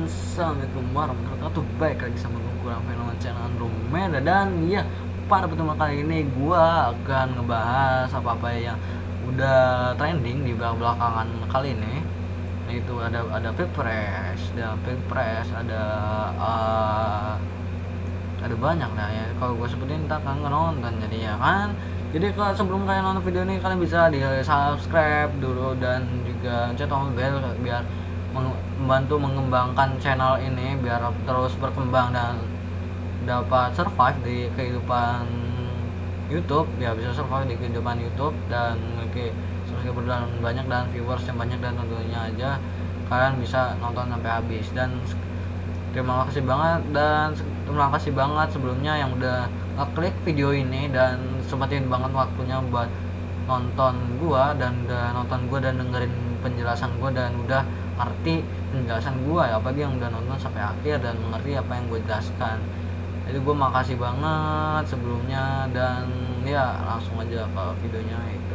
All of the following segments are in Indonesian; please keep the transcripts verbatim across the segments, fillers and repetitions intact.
Assalamualaikum warahmatullahi wabarakatuh. Baik lagi sama gue kurang fenomena channel Andromeda. Dan ya, pada pertemuan kali ini gue akan ngebahas apa-apa yang udah trending di belakangan kali ini. Itu ada ada pilpres, ada pilpres, ada uh, ada banyak lah ya. Kalau gue sebutin ntar kan nonton jadi ya kan. Jadi kalau sebelum kalian nonton video ini, kalian bisa di subscribe dulu dan juga pencet tombol bel biar membantu mengembangkan channel ini biar terus berkembang dan dapat survive di kehidupan YouTube. Ya, bisa survive di kehidupan YouTube dan memiliki subscriber dan banyak dan viewers yang banyak, dan tentunya aja kalian bisa nonton sampai habis. Dan terima kasih banget dan terima kasih banget sebelumnya yang udah ngeklik video ini dan sempatin banget waktunya buat nonton gua dan udah nonton gua dan dengerin penjelasan gua dan udah ngerti penjelasan gua ya, apalagi yang udah nonton sampai akhir dan mengerti apa yang gue jelaskan. Jadi gue makasih banget sebelumnya dan ya langsung aja ke videonya itu.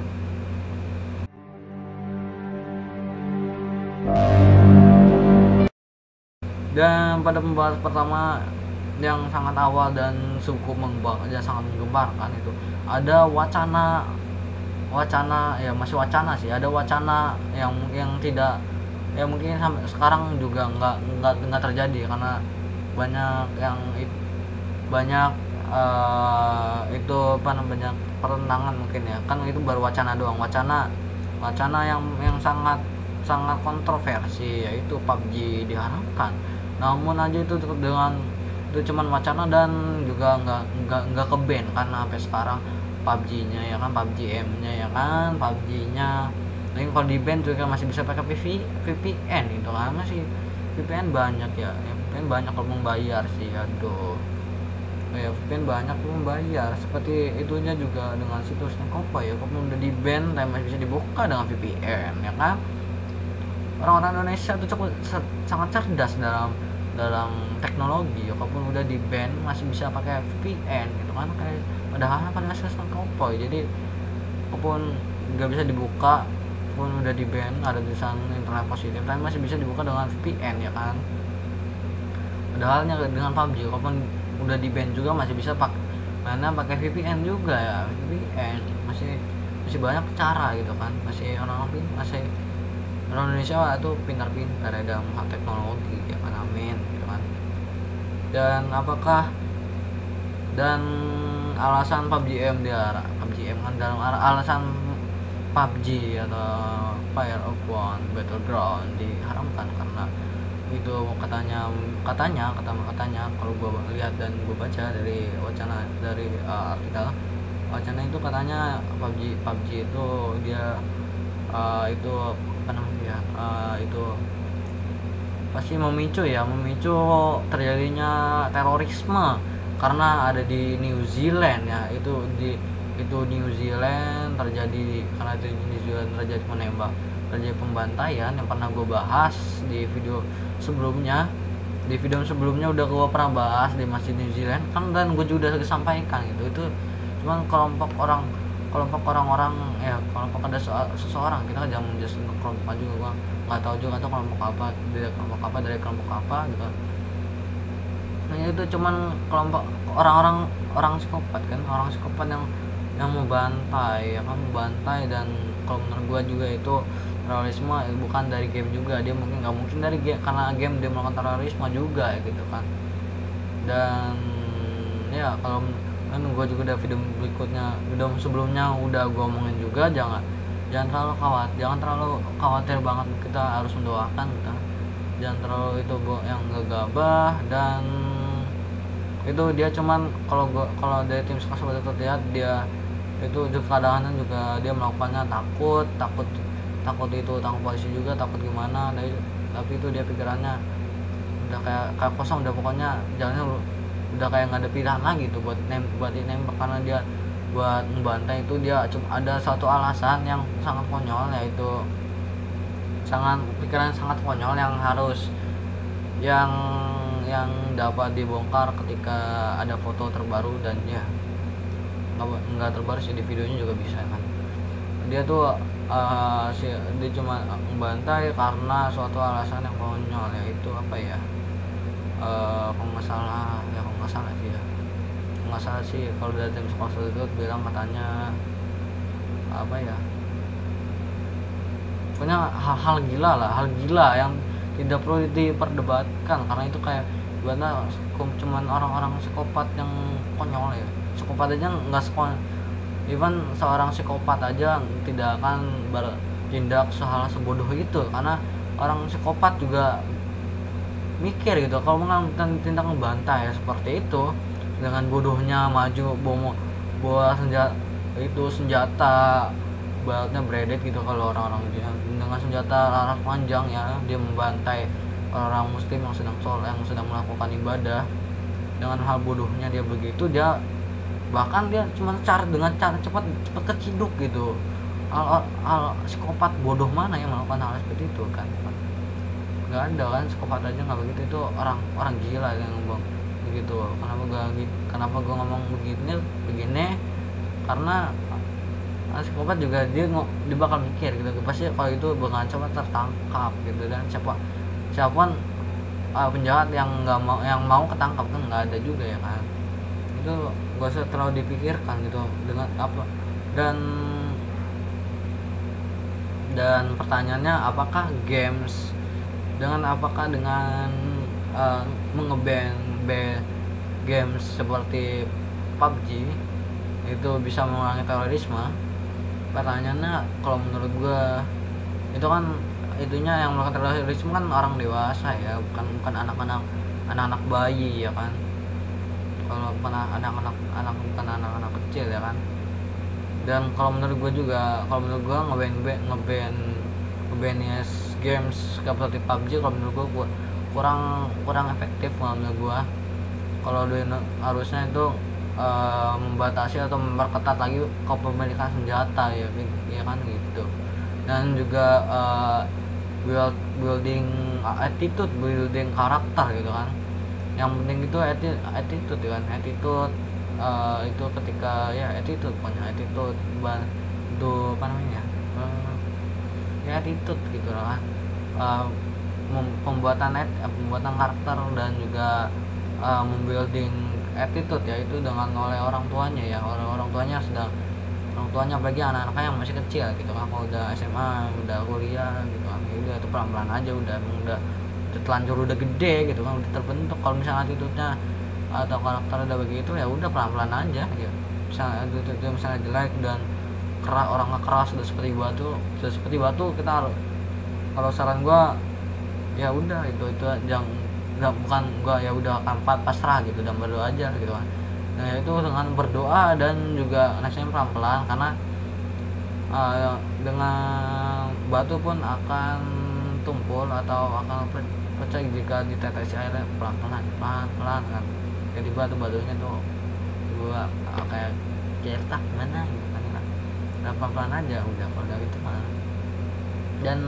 Dan pada pembahasan pertama yang sangat awal dan cukup mengembang aja sangat menggemparkan itu ada wacana wacana ya masih wacana sih ada wacana yang yang tidak ya mungkin sampai sekarang juga nggak nggak nggak terjadi karena banyak yang banyak uh, itu apa namanya pertentangan mungkin ya kan, itu baru wacana doang, wacana wacana yang yang sangat sangat kontroversi yaitu P U B G diharapkan. Namun aja itu dengan itu cuman wacana dan juga nggak nggak nggak ke ban karena sampai sekarang P U B G-nya ya kan, P U B G M-nya ya kan, P U B G-nya. Nah, kalau di ban juga masih bisa pakai V P N itu kan, masih V P N banyak ya, ya V P N banyak kalau membayar sih, aduh. Oh ya, V P N banyak tuh membayar. Seperti itunya juga dengan situsnya Kopa ya, Kopa udah di ban tapi masih bisa dibuka dengan V P N ya kan. Orang-orang Indonesia tuh cukup sangat cerdas dalam dalam teknologi, walaupun udah di ban masih bisa pakai V P N gitu kan, kayak padahal kan masih senang Kopo. Jadi walaupun nggak bisa dibuka, pun udah di ban ada tulisan internet positif, tapi masih bisa dibuka dengan V P N ya kan. Padahalnya dengan P U B G walaupun udah di ban juga masih bisa pak mana pakai V P N juga ya, V P N masih masih banyak cara gitu kan, masih orang-orang masih orang Indonesia itu pintar-pintar ya dalam hal teknologi ya kan, amin gitu kan. Dan apakah dan alasan P U B G M dia P U B G M kan dalam alasan P U B G atau Fire of One Battleground diharamkan karena itu katanya katanya kata katanya kalau gue lihat dan gue baca dari wacana dari uh, artikel wacana itu katanya P U B G P U B G itu dia uh, itu apa namanya uh, itu pasti memicu ya memicu terjadinya terorisme karena ada di New Zealand ya, itu di itu New Zealand terjadi karena itu di New Zealand terjadi menembak terjadi pembantaian yang pernah gue bahas di video sebelumnya di video sebelumnya udah gue pernah bahas di masjid New Zealand kan, dan gue juga udah sampaikan gitu, itu cuman kelompok orang kelompok orang-orang ya kelompok ada seseorang, kita kan jangan menjelaskan kelompok juga, gua nggak tahu juga tuh kelompok apa dari kelompok apa dari kelompok apa gitu. Nah itu cuman kelompok orang-orang orang psikopat kan, orang psikopat yang yang mau bantai ya kan, bantai. Dan kalau menurut gua juga itu terorisme bukan dari game juga, dia mungkin nggak mungkin dari game karena game dia melakukan terorisme juga ya gitu kan. Dan ya kalau kan gue juga udah video berikutnya video sebelumnya udah gue omongin juga, jangan jangan terlalu khawatir jangan terlalu khawatir banget, kita harus mendoakan kita jangan terlalu itu yang gegabah. Dan itu dia cuman kalau gua kalau dari tim sekolah seperti itu lihat dia itu juga kadang-kadang juga dia melakukannya takut takut takut itu takut polisi juga, takut gimana. Nah, tapi itu dia pikirannya udah kayak kayak kosong, udah pokoknya jalannya udah kayak nggak ada pilihan lagi tuh buat nem buat nembak karena dia buat membantai itu dia cuma ada satu alasan yang sangat konyol, yaitu sangat pikiran sangat konyol yang harus yang yang dapat dibongkar ketika ada foto terbaru. Dan ya nggak nggak terbaru sih, di videonya juga bisa kan, dia tuh uh, si dia cuma membantai karena suatu alasan yang konyol, yaitu apa ya, uh, kalau nggak salah ya kalau nggak salah sih ya nggak salah sih kalau dari tim sekolah itu bilang katanya apa ya, pokoknya hal-hal gila lah, hal gila yang tidak perlu diperdebatkan karena itu kayak gimana, cuman orang-orang psikopat yang konyol ya. Psikopat aja nggak sekolah, even seorang psikopat aja tidak akan bertindak sehal sebodoh itu, karena orang psikopat juga mikir gitu kalau melakukan tindak membantai ya seperti itu dengan bodohnya maju bawa bawa senjata itu senjata baratnya bredet gitu, kalau orang-orang dia dengan senjata laras panjang ya dia membantai orang muslim yang sedang sholat, yang sedang melakukan ibadah. Dengan hal bodohnya dia begitu, dia bahkan dia cuma cara dengan cara cepat cepat keciduk gitu. Al, al, al psikopat bodoh mana yang melakukan hal seperti itu kan? Nggak ada kan, psikopat aja nggak begitu, itu orang orang gila yang ngomong begitu. Kenapa gua kenapa gua ngomong begini begini karena psikopat juga dia dia bakal mikir gitu, pasti kalau itu bakal coba tertangkap gitu, dan siapa siapa uh, penjahat yang nggak mau yang mau ketangkap kan nggak ada juga ya kan. Itu gak usah terlalu dipikirkan gitu dengan apa, dan dan pertanyaannya apakah games dengan apakah dengan uh, mengeban games seperti P U B G itu bisa mengurangi terorisme. Pertanyaannya kalau menurut gua itu kan itunya yang melakukan terorisme kan orang dewasa ya, bukan bukan anak-anak anak-anak bayi ya kan. Kalau bukan anak-anak anak bukan anak-anak kecil ya kan. Dan kalau menurut gue juga, kalau menurut gue ngeban ngeban ngeban games seperti P U B G kalau menurut gue kurang kurang efektif menurut gue. Kalau harusnya itu uh, membatasi atau memperketat lagi kepemilikan senjata ya, ya kan gitu. Dan juga uh, build, building attitude, building karakter gitu kan. Yang penting itu attitude kan, attitude uh, itu ketika ya attitude pokoknya attitude itu apa namanya uh, ya attitude gitu lah kan. Uh, pembuatan pembuatan karakter dan juga uh, membuilding attitude ya itu dengan oleh orang tuanya ya, oleh orang tuanya sedang orang tuanya apalagi anak-anaknya yang masih kecil gitu kan. Kalau udah S M A udah kuliah gitu kan, ya udah itu pelan-pelan aja, udah udah terlanjur udah gede gitu kan, udah terbentuk. Kalau misalnya attitude-nya atau karakter udah begitu ya udah pelan-pelan aja ya. Misalnya attitude misalnya jelek dan keras, orangnya keras sudah seperti batu, sudah seperti batu, kita harus, kalau saran gua ya udah itu itu jangan nggak bukan gua ya udah akan pasrah gitu dan berdoa aja gitu kan. Nah itu dengan berdoa dan juga nasinya pelan-pelan, karena uh, dengan batu pun akan tumpul atau akan pecah jika ditetesi airnya pelan-pelan pelan-pelan kan. Jadi batu batunya tuh gua uh, kayak cetak mana gitu kan, nah, pelan-pelan aja udah kalau dari itu mah. Dan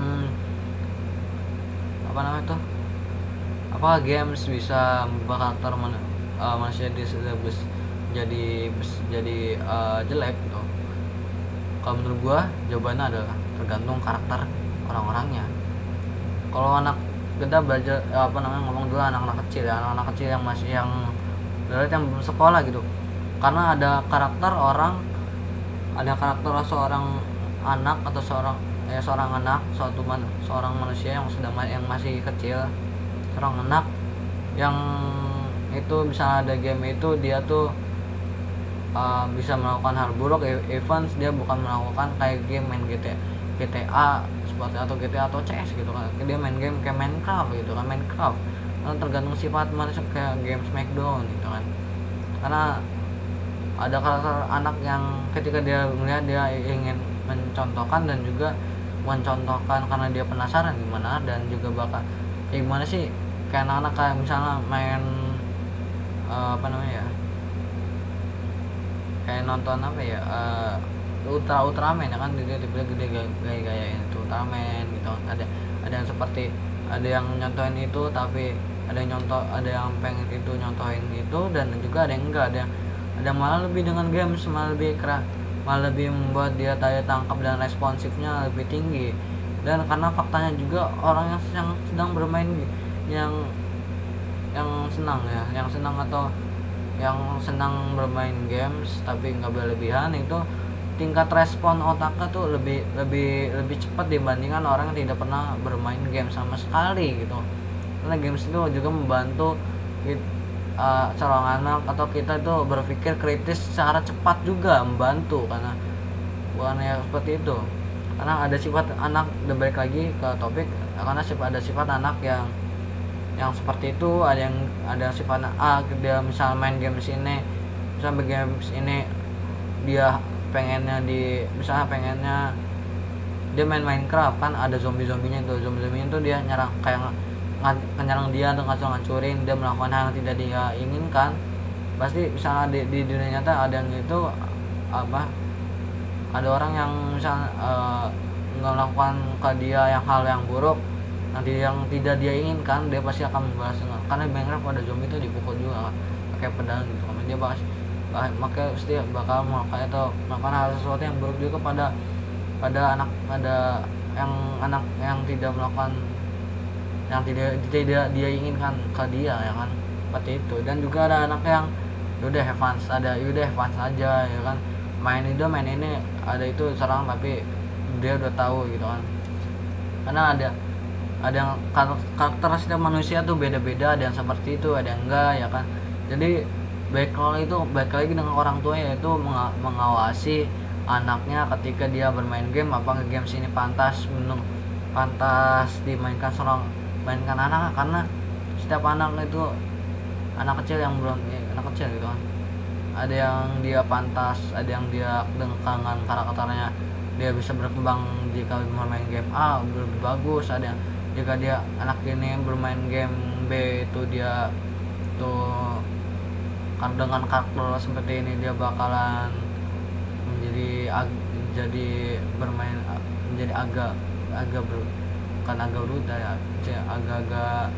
apa namanya tuh, apakah games bisa membuat karakter man, uh, manusia di jadi jadi uh, jelek gitu? Kalau menurut gua jawabannya adalah tergantung karakter orang-orangnya. Kalau anak kita belajar apa namanya ngomong dulu anak-anak kecil ya, anak-anak kecil yang masih yang dari yang belum sekolah gitu, karena ada karakter orang, ada karakter seorang anak atau seorang ya seorang anak suatu man, seorang manusia yang sudah yang masih kecil, seorang anak yang itu bisa ada game itu dia tuh uh, bisa melakukan hal buruk, events dia bukan melakukan kayak game main G T A G T A seperti atau G T A atau C S gitu kan, dia main game kayak Minecraft gitu kan, Minecraft kan tergantung sifat manusia kayak game Smackdown gitu kan. Karena ada karakter anak yang ketika dia melihat dia ingin mencontohkan dan juga mencontohkan karena dia penasaran gimana, dan juga bakal ya gimana sih kayak anak-anak kayak misalnya main uh, apa namanya ya, kayak nonton apa ya uh, Ultra Ultraman ya kan, dia tipe gede gaya-gayain itu Ultraman gitu. Ada ada yang seperti ada yang nyontohin itu, tapi ada yang nyontoh, ada yang pengen itu nyontohin itu, dan juga ada yang enggak, ada yang ada malah lebih dengan games malah lebih keras malah lebih membuat dia daya tangkap dan responsifnya lebih tinggi. Dan karena faktanya juga orang yang yang sedang bermain yang yang senang ya yang senang atau yang senang bermain games tapi nggak berlebihan, itu tingkat respon otaknya tuh lebih lebih lebih cepat dibandingkan orang yang tidak pernah bermain game sama sekali gitu. Karena games itu juga membantu kita, uh, seorang anak atau kita itu berpikir kritis secara cepat juga membantu, karena bukan ya seperti itu. Karena ada sifat anak, udah balik lagi ke topik, karena sifat ada sifat anak yang yang seperti itu. Ada yang ada sifat ah dia misal main games ini, misal games ini dia pengennya di misalnya pengennya dia main Minecraft kan, ada zombie-zombinya itu zombie-zombinya itu dia nyerang kayak nyerang dia atau ngacur-ngacurin, dia melakukan hal yang tidak dia inginkan. Pasti misalnya di, di dunia nyata ada yang itu apa ada orang yang misalnya uh, melakukan ke dia yang hal yang buruk, nanti yang tidak dia inginkan, dia pasti akan membalas dengan, karena Minecraft pada zombie itu dipukul juga pakai pedang gitu kan, dia bahas makanya pasti bakal melakukan atau melakukan hal sesuatu yang buruk juga pada pada anak pada yang anak yang tidak melakukan yang tidak tidak dia inginkan ke dia ya kan, seperti itu. Dan juga ada anak yang udah have fun, ada udah have fun aja ya kan, main itu main ini ada itu serang tapi dia udah tahu gitu kan. Karena ada ada yang karakter setiap manusia tuh beda-beda, ada yang seperti itu ada yang enggak ya kan. Jadi baik kalau itu baik lagi dengan orang tua, yaitu mengawasi anaknya ketika dia bermain game, apakah games ini pantas menung pantas dimainkan seorang mainkan anak, karena setiap anak itu anak kecil yang belum eh, anak kecil gitu kan, ada yang dia pantas, ada yang dia dengan karakternya dia bisa berkembang jika bermain game A lebih bagus, ada yang jika dia anak ini bermain game B itu dia tuh kan dengan karakter seperti ini dia bakalan menjadi ag, jadi bermain menjadi agak agak ber, bukan agak brutal ya, agak-agak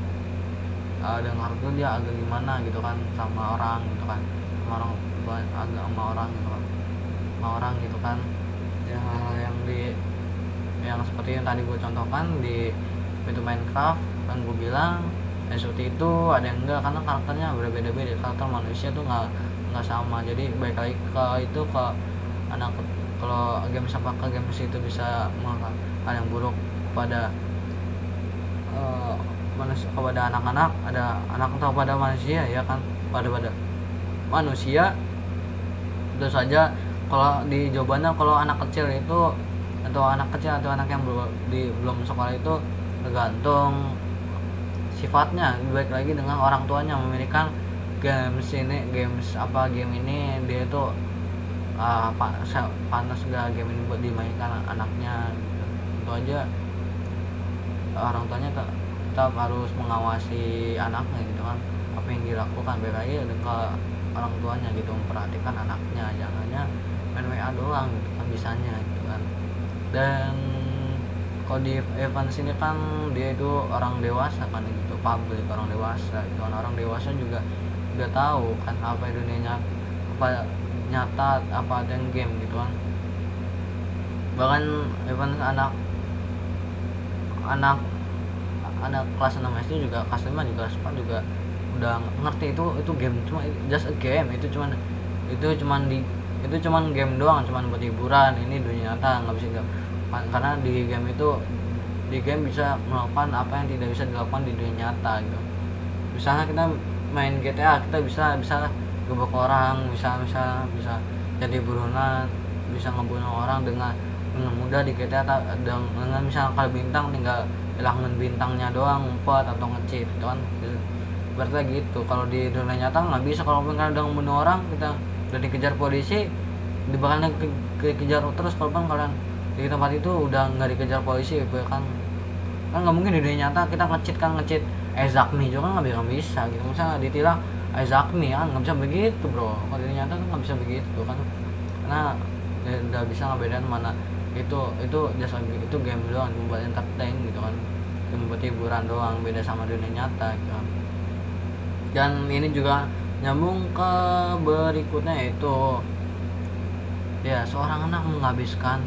uh, dengan itu dia agak gimana gitu kan sama orang gitu kan, sama orang agak sama orang gitu kan, sama orang gitu kan ya, hal yang di yang seperti yang tadi gue contohkan di itu Minecraft kan gue bilang ya seperti itu, ada yang enggak karena karakternya berbeda-beda, karakter manusia tuh nggak nggak sama. Jadi baik lagi ke itu ke anak, kalau games apakah games itu bisa melakukan hal yang buruk kepada uh, manusia, kepada anak-anak, ada anak atau pada manusia ya kan, pada pada manusia itu saja. Kalau di jawabannya kalau anak kecil itu atau anak kecil atau anak yang belum di belum sekolah itu tergantung sifatnya, baik lagi dengan orang tuanya memilihkan games ini games apa game ini dia itu uh, panas gak game ini buat dimainkan anaknya gitu. Itu aja orang tuanya tetap harus mengawasi anaknya gitu kan, apa yang dilakukan baik lagi ke orang tuanya gitu, memperhatikan anaknya, jangannya main W A doang gitu kan bisanya gitu kan. Dan kalau di Evans ini kan dia itu orang dewasa kan gitu, public orang dewasa itu kan, orang dewasa juga udah tahu kan apa dunianya apa nyata apa ada yang game gitu kan. Bahkan Evans anak anak anak kelas enam S D juga, kelas lima juga, kelas empat juga udah ngerti itu itu game, cuma just a game, itu cuman itu cuman di itu cuman game doang, cuman buat hiburan, ini dunia nyata nggak bisa gak, karena di game itu di game bisa melakukan apa yang tidak bisa dilakukan di dunia nyata gitu. Misalnya kita main G T A, kita bisa bisa gebok orang, bisa bisa bisa jadi buronan, bisa ngebunuh orang dengan dengan mudah di G T A, dengan, dengan misalnya kalau bintang tinggal hilangin bintangnya doang, ngumpet atau nge-cheat gitu kan. Berarti gitu. Kalau di dunia nyata nggak bisa, kalau kita udah membunuh orang, kita udah dikejar polisi, dibakalan ke, dikejar terus. Kalau kalian di tempat itu udah nggak dikejar polisi kan kan nggak mungkin di dunia nyata kita nge-cheat kan, nge-cheat Ezakmi juga nggak bisa bisa gitu, misalnya ditilang Ezakmi kan nggak bisa begitu bro. Kalau di dunia nyata kan nggak bisa begitu kan, karena udah bisa ngebedain mana itu itu jasa itu game doang, buat entertain gitu kan, buat hiburan doang, beda sama dunia nyata gitu kan. Dan ini juga nyambung ke berikutnya, yaitu Ya, seorang anak menghabiskan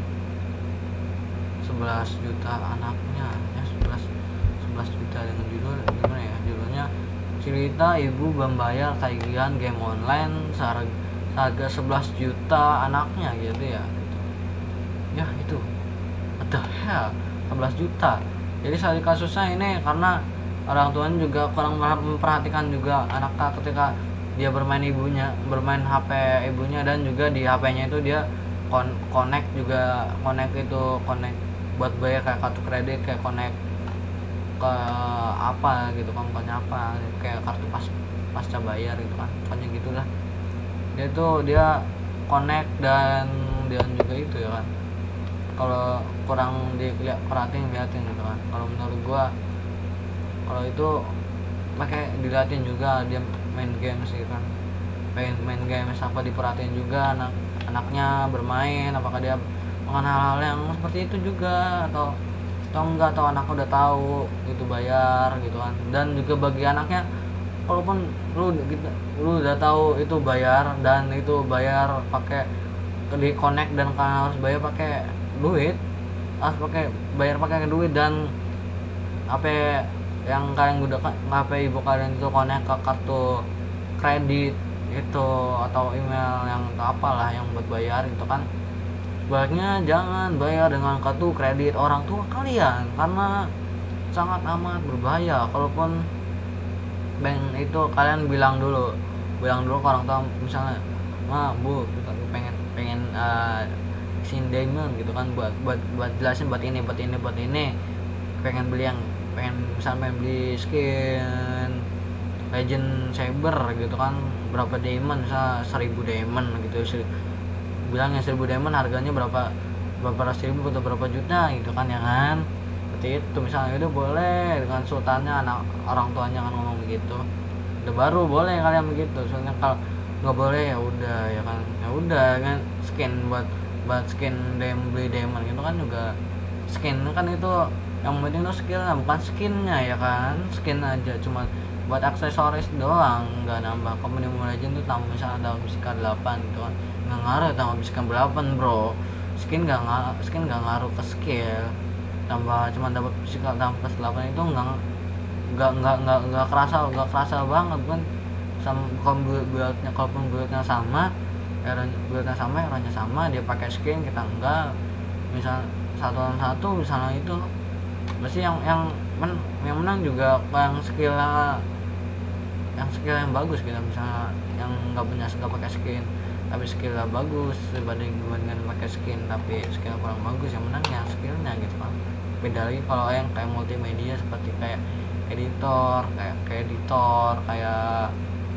sebelas juta anaknya, ya sebelas sebelas juta dengan judul gimana ya judulnya, cerita ibu membayar tagihan game online seharga, seharga sebelas juta anaknya gitu ya gitu. Ya itu what the hell, sebelas juta. Jadi saat kasusnya ini karena orang tuanya juga kurang memperhatikan juga anaknya ketika dia bermain ibunya bermain H P ibunya, dan juga di H P-nya itu dia kon connect juga connect itu connect buat bayar kayak kartu kredit, kayak connect ke apa gitu kan, bukannya apa kayak kartu pas pasca bayar gitu kan, pokoknya gitulah. Dia tuh dia connect dan dan juga itu ya kan, kalau kurang dilihat perhatiin liatin gitu kan. Kalau menurut gua kalau itu pakai diliatin juga dia main games gitu kan, main main games apa diperhatiin juga anak anaknya bermain, apakah dia mengenal hal yang seperti itu juga atau atau enggak, atau anak udah tahu itu bayar gitu kan. Dan juga bagi anaknya, walaupun lu gitu, lu udah tahu itu bayar dan itu bayar pakai di connect dan kalian harus bayar pakai duit, harus pakai bayar pakai duit, dan apa yang kalian gunakan H P ibu kalian itu connect ke kartu kredit itu atau email yang apalah yang buat bayar itu kan, sebaiknya jangan bayar dengan kartu kredit orang tua kalian karena sangat amat berbahaya. Kalaupun bank itu kalian bilang dulu bilang dulu ke orang tua, misalnya ma bu kita pengen pengen uh, sin diamond gitu kan, buat buat buat jelasin buat ini buat ini buat ini pengen beli yang pengen misalnya pengen beli skin Legend Saber gitu kan, berapa diamond, misalnya seribu diamond gitu, bilangnya seribu diamond harganya berapa berapa ratus ribu atau berapa juta gitu kan ya kan, seperti itu misalnya. Itu boleh dengan sultannya anak orang tuanya kan ngomong begitu, udah baru boleh kalian begitu. Soalnya kalau nggak boleh ya udah ya kan, ya udah kan skin buat buat skin dem beli diamond gitu kan, juga skin kan itu yang penting tuh skillnya bukan skinnya ya kan, skin aja cuma buat aksesoris doang, nggak nambah. Kalau Mobile Legends tuh tambah misalnya ada fisika delapan gitu kan, nggak ngaruh tambah fisika delapan bro, skin nggak ngaruh skin nggak ngaruh ke skill, tambah cuma dapat fisika tambah plus delapan itu nggak nggak nggak nggak nggak kerasa nggak kerasa banget kan. Sama kalau buildnya kalaupun buildnya sama era buildnya sama eranya sama, dia pakai skin kita enggak, misal satu lawan satu misalnya, itu pasti yang yang men, yang menang juga yang skillnya yang skill yang bagus gitu, misalnya yang nggak punya nggak pakai skin tapi skillnya bagus dibanding dengan pakai skin tapi skill kurang bagus, yang menang yang skillnya gitu kan. Beda lagi kalau yang kayak multimedia seperti kayak editor kayak kayak editor kayak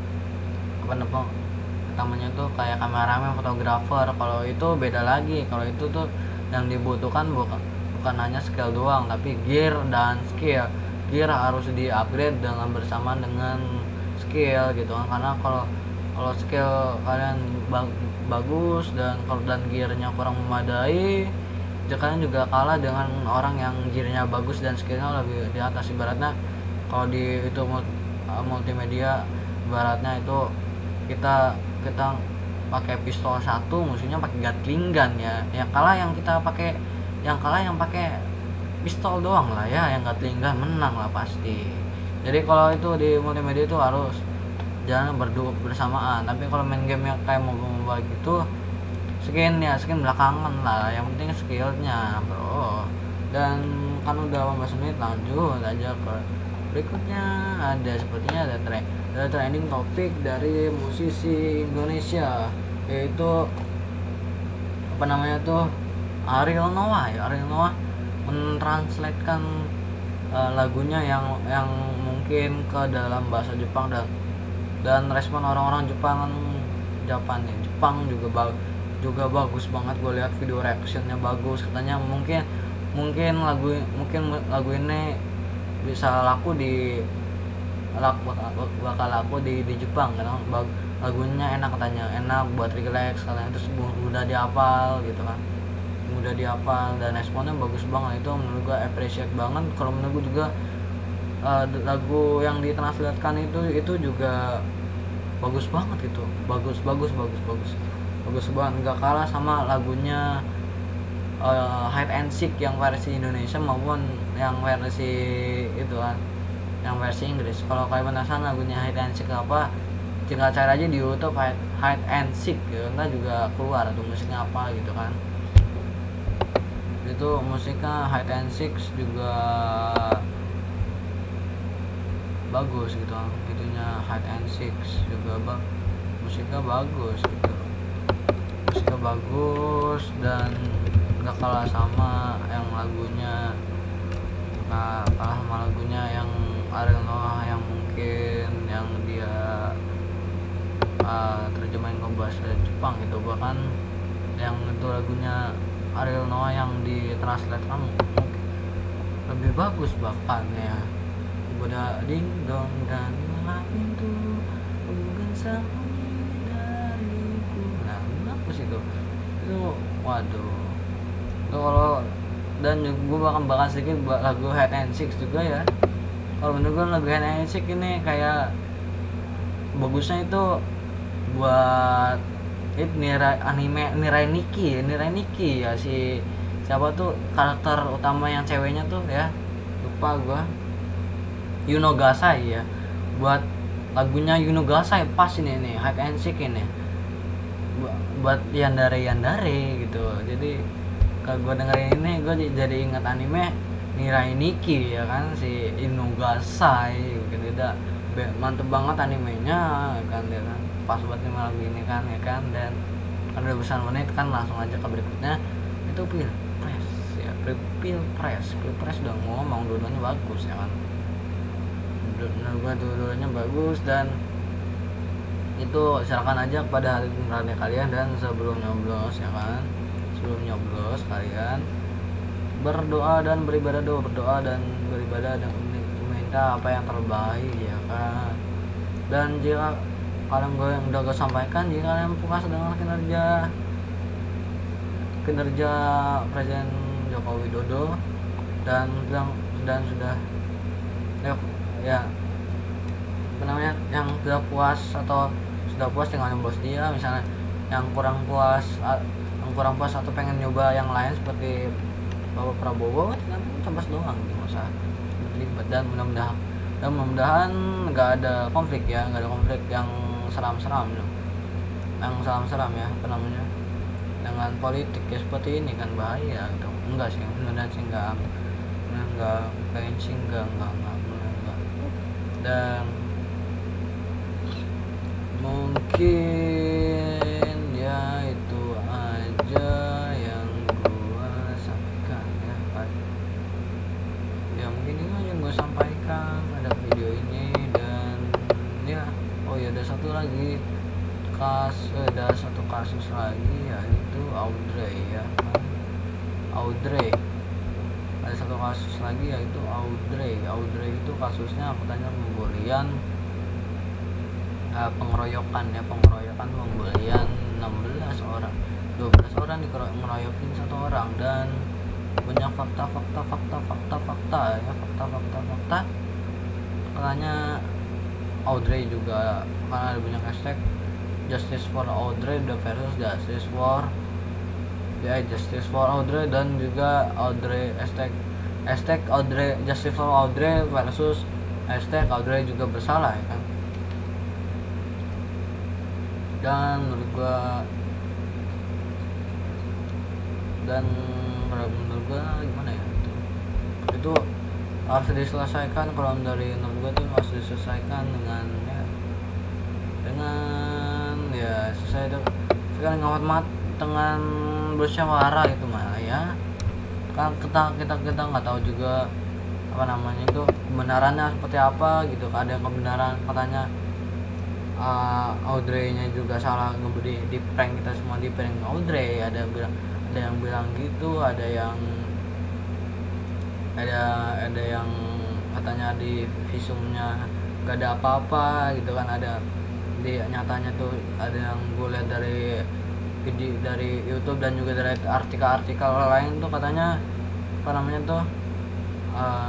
apa namanya namanya tuh kayak kameramen, fotografer. Kalau itu beda lagi, kalau itu tuh yang dibutuhkan bukan bukan hanya skill doang tapi gear dan skill. Gear harus di upgrade dengan bersamaan dengan skill gitu kan, karena kalau kalau skill kalian bag, bagus dan kalau dan gearnya kurang memadai, kalian juga kalah dengan orang yang gearnya bagus dan skillnya lebih di atas. Ibaratnya kalau di itu multimedia, ibaratnya itu kita kita pakai pistol satu, musuhnya pakai gatling gun ya, yang kalah yang kita pakai yang kalah yang pakai pistol doang lah ya, yang gatling gun menang lah pasti. Jadi kalau itu di multimedia itu harus jangan berdua bersamaan. Tapi kalau main game yang kayak mobile gitu, skin ya skin belakangan lah, yang penting skillnya bro. Dan kan udah delapan belas menit, lanjut aja ke berikutnya. Ada sepertinya ada trend ada trending topik dari musisi Indonesia, yaitu apa namanya tuh Ariel Noah ya. Ariel Noah mentranslatekan uh, lagunya yang yang mungkin ke dalam bahasa Jepang, dan dan respon orang-orang Jepang Jepang ya Jepang juga bag, juga bagus banget. Gue lihat video reactionnya bagus, katanya mungkin mungkin lagu mungkin lagu ini bisa laku di laku bakal laku di di Jepang kan. Lagunya enak katanya, enak buat relax katanya, terus mudah dihafal gitu kan, mudah dihafal dan responnya bagus banget. Itu menurut gue appreciate banget. Kalau menurut gue juga uh, lagu yang ditranslatekan itu itu juga bagus banget gitu, bagus bagus bagus bagus bagus banget, nggak kalah sama lagunya uh, Hide and Seek yang versi Indonesia maupun yang versi itu kan, yang versi Inggris. Kalau kalian penasaran lagunya Hide and Seek apa, tinggal cari aja di YouTube Hide, Hide and Seek gitu, ntar juga keluar tuh musiknya apa gitu kan. Itu musiknya Hide and Seek juga bagus gitu, itunya Hide and Seek juga bang, musiknya bagus gitu, musiknya bagus dan gak kalah sama yang lagunya, gak kalah sama lagunya yang Ariel Noah yang mungkin yang dia uh, terjemahin ke bahasa Jepang gitu, bahkan yang itu lagunya Ariel Noah yang ditranslate kan lebih bagus bahkan ya. Udah ding dong dan malah pintu bukan sembunyi dariku, nah bagus itu itu waduh itu. Kalau dan gue bakal bahas sedikit lagu Hide and Seek juga ya. Kalau menurut gue lagu Hide and Seek ini kayak bagusnya itu buat itu nirai anime Nirai Nikki Nirai Nikki ya, si siapa tuh karakter utama yang ceweknya tuh ya, lupa gua, Yuno Gasai ya, buat lagunya Yuno Gasai pas ini nih Hide and Seek ini buat Yandere Yandere gitu. Jadi kalau gua dengerin ini gua jadi ingat anime Nirai Nikki ya kan, si Yuno Gasai gitu. Udah mantep banget animenya kan ya kan, pas buat lima lagu ini kan ya kan. Dan kan udah besan menit kan, langsung aja ke berikutnya itu Pilpres ya. Pilpres Pilpres udah ngomong dua-duanya bagus ya kan, menurut gua dua-duanya bagus. Dan itu silakan aja kepada hati nurani kalian, dan sebelum nyoblos ya kan, sebelum nyoblos kalian berdoa dan beribadah, doa berdoa dan beribadah dan meminta apa yang terbaik ya kan. Dan jika kalian gue yang udah gue sampaikan, jika kalian puas dengan kinerja kinerja Presiden Joko Widodo dan sedang dan sudah ya, ya apa namanya, yang sudah puas atau sudah puas tinggal nyoblos dia. Misalnya yang kurang puas yang kurang puas atau pengen nyoba yang lain seperti Bapak Prabowo, tinggal coba doang gitu, nggak usah terlibat. Dan mudah-mudahan dan mudah-mudahan nggak ada konflik ya, nggak ada konflik yang seram-seram gitu, yang seram-seram ya apa namanya, dengan politik ya seperti ini kan bahaya gitu. Enggak sih, mudah-mudahan sih enggak enggak kayak sih enggak enggak enggak, enggak. Dan mungkin ya itu aja yang gua sampaikan ya Pak. Ya mungkin ini aja yang gua sampaikan pada video ini. Dan ya oh ya ada satu lagi kasus, ada satu kasus lagi yaitu Audrey ya kan? Audrey ada satu kasus lagi yaitu Audrey Audrey itu kasusnya katanya pembulian, uh, pengeroyokan ya pengeroyokan pembulian enam belas orang, dua belas orang dikeroyokin satu orang. Dan banyak fakta-fakta fakta-fakta fakta ya fakta-fakta fakta katanya Audrey juga, karena ada banyak hashtag Justice for Audrey versus Justice for ya Justice for Audrey, dan juga Audrey hashtag hashtag Audrey Justice for Audrey versus hashtag Audrey juga bersalah ya kan. Dan menurut gua dan menurut gua gimana ya, itu itu harus diselesaikan. Kalau dari menurut gua tuh harus diselesaikan dengan ya dengan ya selesai itu sekarang ngawat mat dengan bersyawarah itu mah ya kan. kita kita kita nggak tahu juga apa namanya itu kebenarannya seperti apa gitu. Ada yang kebenaran katanya uh, Audrey-nya juga salah ngebudi di prank, kita semua di prank Audrey. Ada yang bilang ada yang bilang gitu, ada yang ada ada yang katanya di visumnya gak ada apa-apa gitu kan. Ada di nyatanya tuh ada yang gue lihat dari video dari YouTube dan juga dari artikel-artikel lain tuh katanya apa namanya tuh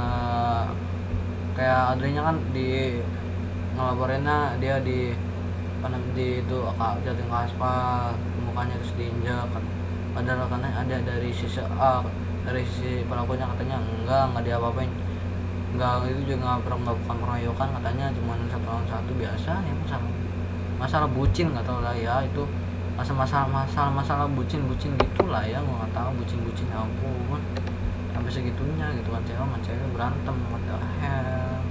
uh, kayak Audrey-nya kan di ngelaporinnya dia di karena di itu akak jatuh ke aspal mukanya terus diinjak kan. Padahal kan ada dari sisi A, dari sisi pelakunya katanya enggak enggak diapa-apain, enggak, itu juga nggak pernah nggak bukan pengeroyokan katanya, cuma satu lawan satu biasa ya, masalah masalah bucin nggak tahu lah ya, itu masalah masalah masalah masalah bucin bucin gitulah ya, gua nggak tahu bucin bucin ya ampun sampai segitunya gitu kan, cewek sama cewek berantem, what the hell.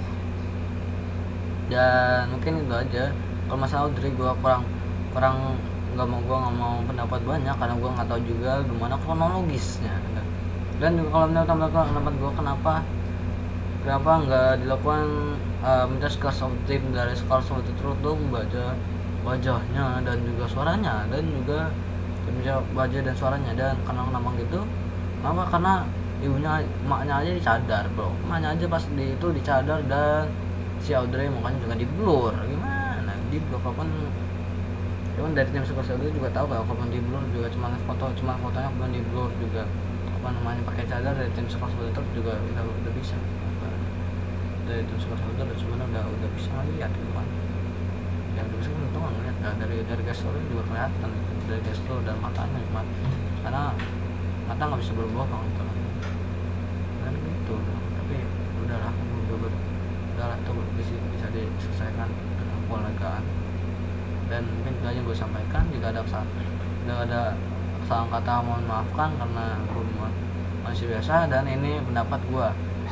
Dan mungkin itu aja. Kalau masalah Audrey gua kurang kurang nggak mau gua nggak mau pendapat banyak karena gua nggak tahu juga gimana kronologisnya. Dan juga kalau menurut pendapat gua kenapa kenapa nggak dilakukan uh, minta scars of team dari scars of the truth tuh membaca wajahnya dan juga suaranya, dan juga bisa wajah dan suaranya. Dan karena kenapa gitu, kenapa karena ibunya emaknya aja dicadar bro, emaknya aja pas di itu dicadar, dan si Audrey mukanya juga di blur, gimana di blur kapan. Cuman dari tim scars itu juga tahu kalau kapan di blur juga cuma foto cuma fotonya kapan di blur juga apa namanya pakai cadar. Dari tim scars itu juga udah udah bisa dari tim scars itu udah sebenarnya udah udah bisa lihat gitu kan, yang udah bisa untung ngeliat nah, dari dari gestur juga kelihatan gitu. Dari gestur dan matanya cuma karena mata nggak bisa berbohong gitu kan, dan gitu. Tapi udahlah udah udahlah tuh bisa bisa diselesaikan dengan kelembagaan. Dan mungkin itu aja gue sampaikan. Jika ada kesalahan jika ada kesalahan kata mohon maafkan karena gue masih biasa, dan ini pendapat gue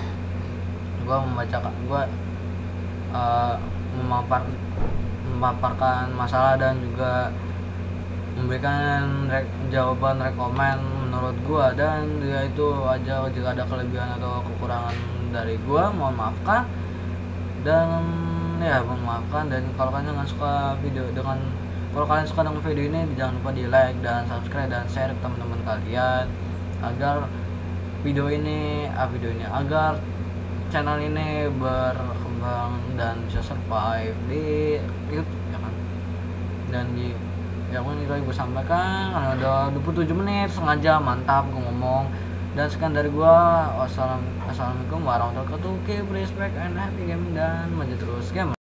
gue membacakan gue uh, memapar memaparkan masalah dan juga memberikan re- jawaban rekomen menurut gua, dan dia itu aja. Jika ada kelebihan atau kekurangan dari gua mohon maafkan, dan ya mohon maafkan. Dan kalau kalian nggak suka video dengan kalau kalian suka dengan video ini, jangan lupa di like dan subscribe dan share ke teman-teman kalian agar video ini ah video ini agar channel ini berkembang dan bisa survive di YouTube ya kan. Dan di ya kan itu gue sampaikan karena udah dua puluh tujuh menit setengah jam, mantap gue ngomong. Dan sekian dari gue, wassalamualaikum warahmatullahi wabarakatuh. Keep respect and happy game dan maju terus game.